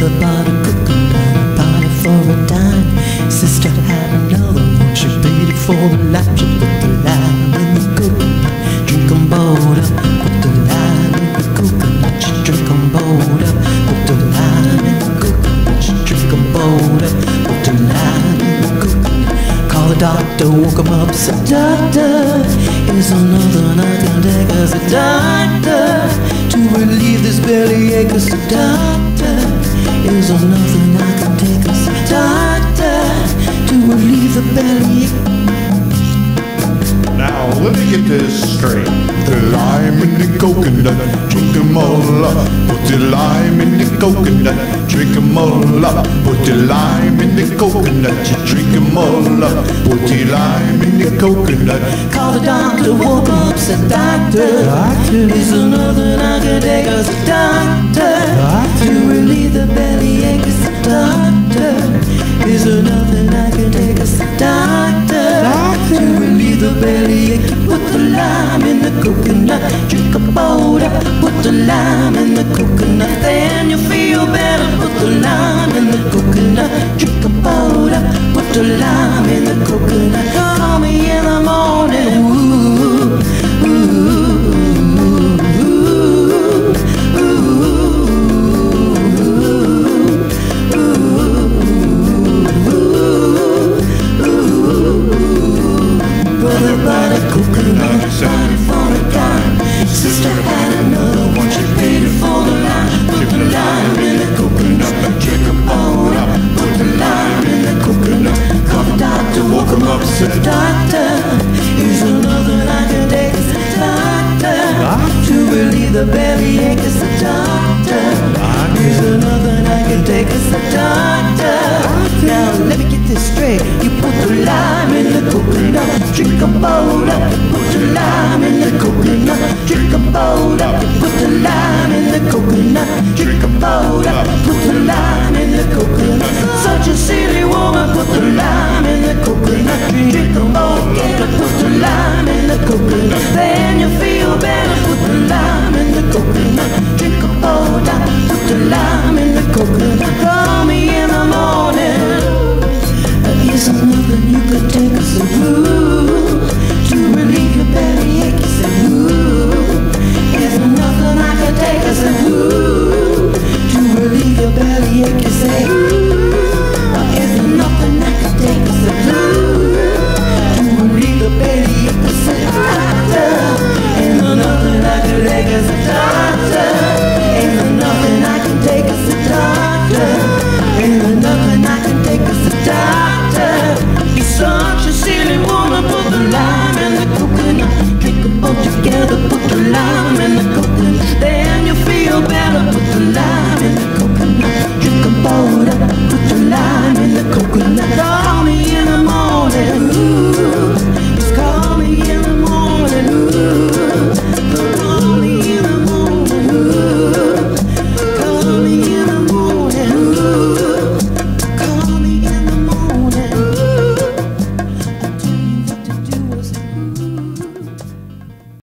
Mother bought a coconut, bought it for a dime. Sister had another one, she paid it for the lime. She put the lime in the coconut, drink 'em both up. Put the lime in the coconut, she drink 'em both up. Put the lime in the coconut, she drink 'em both up. Put the lime in the coconut. Call the doctor, woke him up, said, doctor, is there nothing I can take as a doctor to relieve this bellyache? As a doctor, is there nothing I can take as a doctor to relieve the bellyache? Now let me get this straight. The lime in the coconut, drink 'em all up. Put the lime in the coconut, drink 'em all up. Put the lime in the coconut, you drink 'em all up. Put the lime in the coconut. Call the doctor, woke up, said, doctor, is there nothing I can take as a doctor to relieve the bellyache? As a doctor, is there nothing I can take as a doctor to relieve the bellyache? Put the lime in the coconut, drink a bowl up. Put the lime in the coconut, then you feel better. Put the lime in the coconut, drink a bowl up. Put the lime in the coconut, call me in the morning. Ooh, ooh, ooh, ooh, ooh. Brother bought a coconut, bought it for a dime. Sister had another one, she paid it for the lime. Put the lime in the coconut, drink 'em all up. Put the lime in the coconut. Call the doctor, woke him up, said, doctor, is there nothing I can take as a doctor to relieve the bellyache? As a doctor, is there nothing I can take as a doctor? Now let me get this straight. You put the lime in the coconut, drink 'em both up. Put the lime in the coconut, drink 'em both up. Put the lime in the coconut, drink 'em both up. Put the lime in the coconut. Such a silly woman. Put the lime in the coconut, drink 'em both. Get up, put the lime in the coconut, then you feel better. Put the lime in the coconut, drink 'em both up. Put the lime in the coconut, call me in the morning. Is there nothing you could take us through?